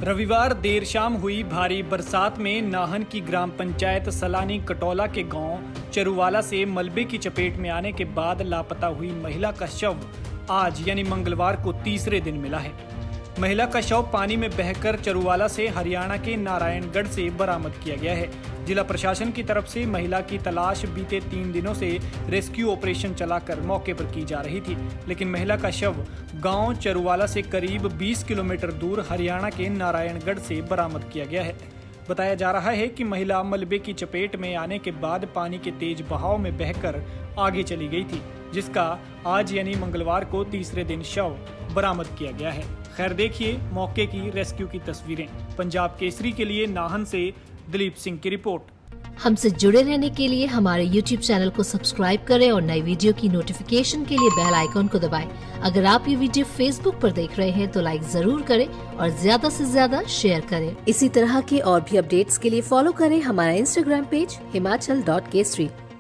रविवार देर शाम हुई भारी बरसात में नाहन की ग्राम पंचायत सलानी कटौला के गांव चरुवाला से मलबे की चपेट में आने के बाद लापता हुई महिला का शव आज यानी मंगलवार को तीसरे दिन मिला है। महिला का शव पानी में बहकर चरुवाला से हरियाणा के नारायणगढ़ से बरामद किया गया है। जिला प्रशासन की तरफ से महिला की तलाश बीते 3 दिनों से रेस्क्यू ऑपरेशन चलाकर मौके पर की जा रही थी, लेकिन महिला का शव गांव चरुवाला से करीब 20 किलोमीटर दूर हरियाणा के नारायणगढ़ से बरामद किया गया है। बताया जा रहा है कि महिला मलबे की चपेट में आने के बाद पानी के तेज बहाव में बहकर आगे चली गई थी, जिसका आज यानी मंगलवार को तीसरे दिन शव बरामद किया गया है। खैर, देखिए मौके की रेस्क्यू की तस्वीरें। पंजाब केसरी के लिए नाहन से दिलीप सिंह की रिपोर्ट। हमसे जुड़े रहने के लिए हमारे YouTube चैनल को सब्सक्राइब करें और नई वीडियो की नोटिफिकेशन के लिए बेल आइकॉन को दबाएं। अगर आप ये वीडियो Facebook पर देख रहे हैं तो लाइक जरूर करें और ज्यादा से ज्यादा शेयर करें। इसी तरह के और भी अपडेट्स के लिए फॉलो करें हमारा Instagram पेज himachal.kesri।